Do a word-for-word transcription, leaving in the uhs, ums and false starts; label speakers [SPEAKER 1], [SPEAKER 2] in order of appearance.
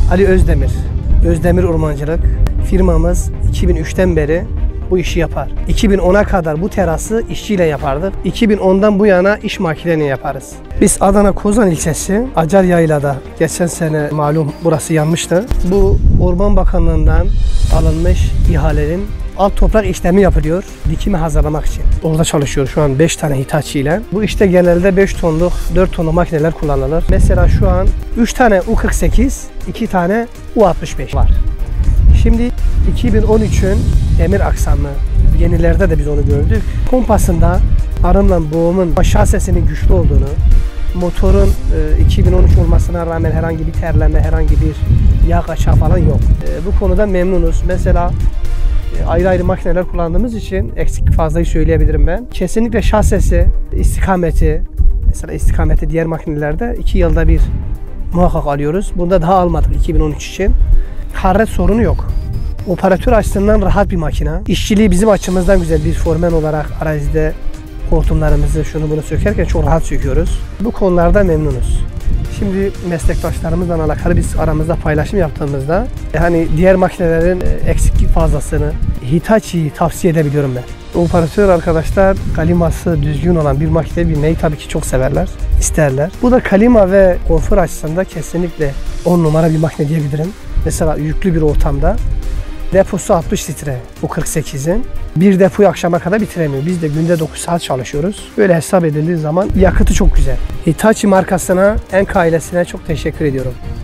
[SPEAKER 1] Ali Özdemir. Özdemir Ormancılık. Firmamız iki bin üçten beri bu işi yapar. iki bin ona kadar bu terası işçiyle yapardık. iki bin ondan bu yana iş makinelerini yaparız. Biz Adana Kozan ilçesi Acar Yayla'da geçen sene malum burası yanmıştı. Bu Orman Bakanlığı'ndan alınmış ihalenin alt toprak işlemi yapılıyor. Dikimi hazırlamak için. Orada çalışıyor şu an beş tane Hitachi ile. Bu işte genelde beş tonluk, dört tonluk makineler kullanılır. Mesela şu an üç tane U kırk sekiz, iki tane U altmış beş var. Şimdi iki bin on üçün demir aksamlı, yenilerde de biz onu gördük. Kompasında arımla boğumun şasesinin güçlü olduğunu, motorun e, iki bin on üç olmasına rağmen herhangi bir terleme, herhangi bir yağ kaçağı falan yok. E, bu konuda memnunuz. Mesela e, ayrı ayrı makineler kullandığımız için eksik fazlayı söyleyebilirim ben. Kesinlikle şasesi, istikameti, mesela istikameti diğer makinelerde iki yılda bir muhakkak alıyoruz. Bunda daha almadık iki bin on üç için. Hararet sorunu yok. Operatör açısından rahat bir makine. İşçiliği bizim açımızdan güzel. Bir formen olarak arazide hortumlarımızı şunu bunu sökerken çok rahat söküyoruz. Bu konularda memnunuz. Şimdi meslektaşlarımızla alakalı biz aramızda paylaşım yaptığımızda hani diğer makinelerin eksiklik fazlasını Hitachi'yi tavsiye edebiliyorum ben. Operatör arkadaşlar kliması düzgün olan bir makine bilmeyi tabii ki çok severler, isterler. Bu da klima ve konfor açısından kesinlikle on numara bir makine diyebilirim. Mesela yüklü bir ortamda deposu altmış litre bu kırk sekizin. Bir depoyu akşama kadar bitiremiyor. Biz de günde dokuz saat çalışıyoruz. Böyle hesap edildiği zaman yakıtı çok güzel. Hitachi markasına, Enka ailesine çok teşekkür ediyorum.